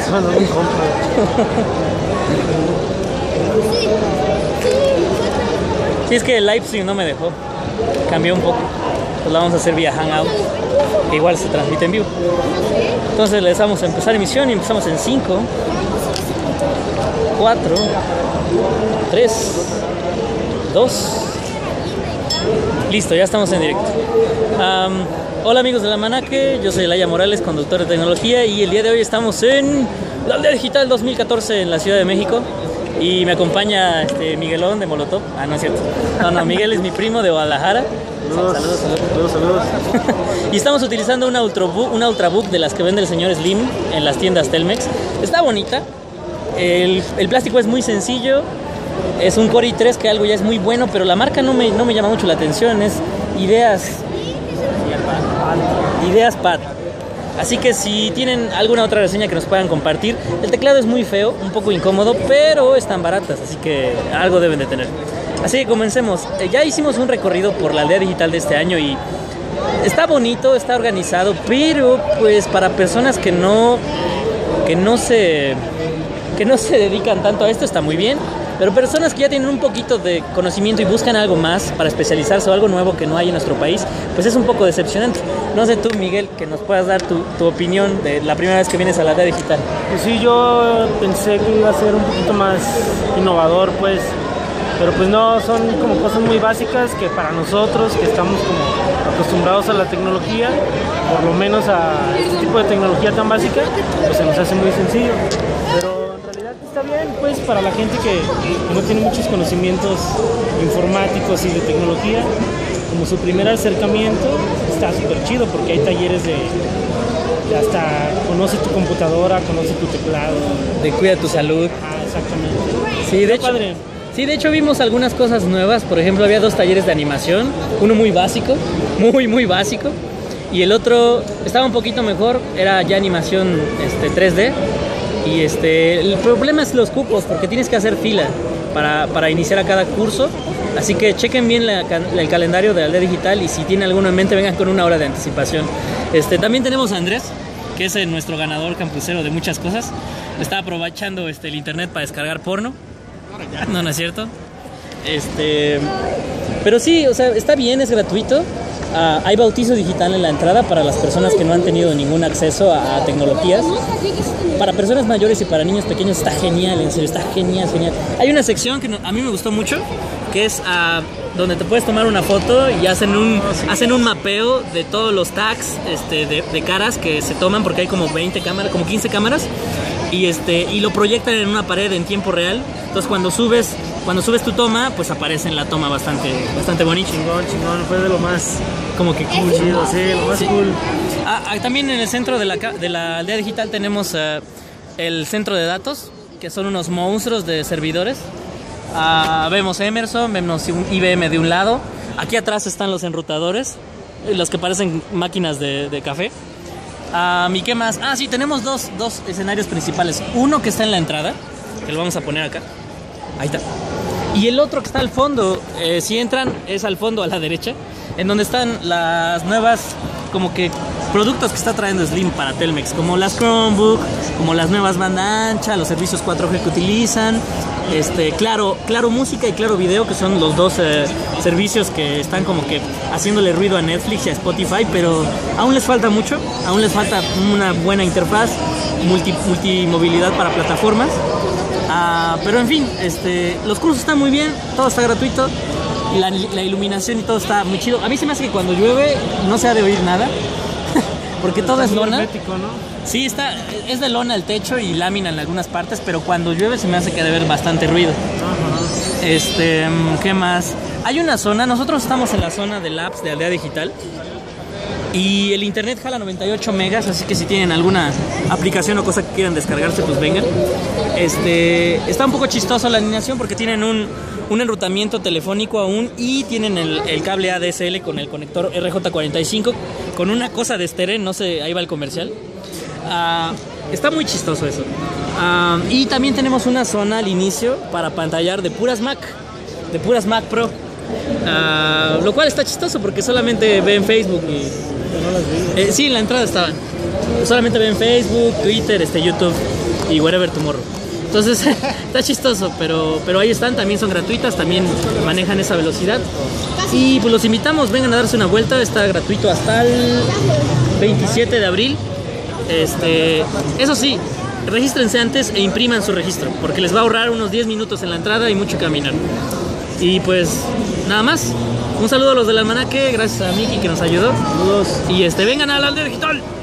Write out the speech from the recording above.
se mandó un compa. Sí, es que el live stream no me dejó. Cambió un poco. Pues lo vamos a hacer vía Hangout. Que igual se transmite en vivo. Entonces les vamos a empezar emisión y empezamos en 5, 4, 3, 2. Listo, ya estamos en directo. Hola amigos de La Manaque, yo soy Elaya Morales, conductor de tecnología, y el día de hoy estamos en la Aldea Digital 2014 en la Ciudad de México. Y me acompaña Miguelón de Molotov. Ah, no es cierto. No, Miguel es mi primo de Guadalajara. Saludos. Y estamos utilizando una Ultrabook de las que vende el señor Slim en las tiendas Telmex. Está bonita. El plástico es muy sencillo. Es un Core i3 que algo ya es muy bueno, pero la marca no me llama mucho la atención. Es Ideas Pad. Así que si tienen alguna otra reseña que nos puedan compartir. El teclado es muy feo, un poco incómodo, pero están baratas, así que algo deben de tener. Así que comencemos. Ya hicimos un recorrido por la aldea digital de este año y está bonito, está organizado, pero pues para personas que no se dedican tanto a esto está muy bien. Pero personas que ya tienen un poquito de conocimiento y buscan algo más para especializarse o algo nuevo que no hay en nuestro país, pues es un poco decepcionante. No sé tú, Miguel, que nos puedas dar tu opinión de la primera vez que vienes a la aldea digital. Pues sí, yo pensé que iba a ser un poquito más innovador, pues. Pero pues no, son como cosas muy básicas que para nosotros, que estamos como acostumbrados a la tecnología, por lo menos a este tipo de tecnología tan básica, pues se nos hace muy sencillo. Pero está bien, pues, para la gente que no tiene muchos conocimientos informáticos y de tecnología, como su primer acercamiento, está súper chido porque hay talleres de hasta conoce tu computadora, conoce tu teclado. De cuida tu salud. Ah, exactamente. Sí, de hecho. Padre. Sí, de hecho vimos algunas cosas nuevas. Por ejemplo, había 2 talleres de animación. Uno muy básico, muy básico. Y el otro estaba un poquito mejor, era ya animación 3D. Y el problema es los cupos, porque tienes que hacer fila para iniciar a cada curso. Así que chequen bien el calendario de la aldea digital y si tienen alguno en mente, vengan con 1 hora de anticipación. También tenemos a Andrés, que es nuestro ganador campusero de muchas cosas. Está aprovechando el internet para descargar porno. No es cierto. Pero sí, o sea, está bien, es gratuito. Hay bautizo digital en la entrada para las personas que no han tenido ningún acceso a tecnologías. Para personas mayores y para niños pequeños está genial, en serio, está genial. Hay una sección que a mí me gustó mucho, que es donde te puedes tomar una foto y hacen un mapeo de todos los tags de caras que se toman, porque hay como 20 cámaras, como 15 cámaras, y lo proyectan en una pared en tiempo real. Entonces cuando subes tu toma, pues aparece en la toma bastante bonito. Chingón, fue de lo más como que cool. Chido, sí, lo más cool. También en el centro de la aldea digital tenemos el centro de datos, que son unos monstruos de servidores. Vemos Emerson, vemos un IBM de un lado. Aquí atrás están los enrutadores, los que parecen máquinas de café. ¿Y qué más? Sí, tenemos dos escenarios principales. Uno que está en la entrada, que lo vamos a poner acá. Ahí está. Y el otro que está al fondo, si entran, es al fondo a la derecha, en donde están las nuevas como que productos que está trayendo Slim para Telmex, como las Chromebook, como las nuevas banda ancha, los servicios 4G que utilizan, Claro Música y Claro Video, que son los 2 servicios que están como que haciéndole ruido a Netflix y a Spotify, pero aún les falta mucho, aún les falta una buena interfaz, multimovilidad para plataformas. Pero en fin, los cursos están muy bien, todo está gratuito, la iluminación y todo está muy chido. A mí se me hace que cuando llueve no se ha de oír nada, porque todo es lona. Hermético, ¿no? Sí, es de lona el techo y lámina en algunas partes, pero cuando llueve se me hace que ha de haber bastante ruido. ¿Qué más? Hay una zona, nosotros estamos en la zona de labs de Aldea Digital. Y el internet jala 98 megas, así que si tienen alguna aplicación o cosa que quieran descargarse, pues vengan. Está un poco chistoso la alineación porque tienen un enrutamiento telefónico aún y tienen el cable ADSL con el conector RJ45 con una cosa de estéreo, no sé, ahí va el comercial. Está muy chistoso eso. Y también tenemos una zona al inicio para pantallar de puras Mac Pro. Lo cual está chistoso porque solamente ven Facebook y... no las vi. Sí, en la entrada estaban. Solamente ven Facebook, Twitter, YouTube. y Wherever Tomorrow. Entonces está chistoso, pero ahí están, también son gratuitas, también manejan esa velocidad. Y pues los invitamos, vengan a darse una vuelta, está gratuito hasta el 27 de abril. Eso sí, regístrense antes e impriman su registro, porque les va a ahorrar unos 10 minutos en la entrada y mucho caminar. Y pues nada más, un saludo a los del almanaque, gracias a Miki que nos ayudó. Saludos. Y vengan a la aldea digital.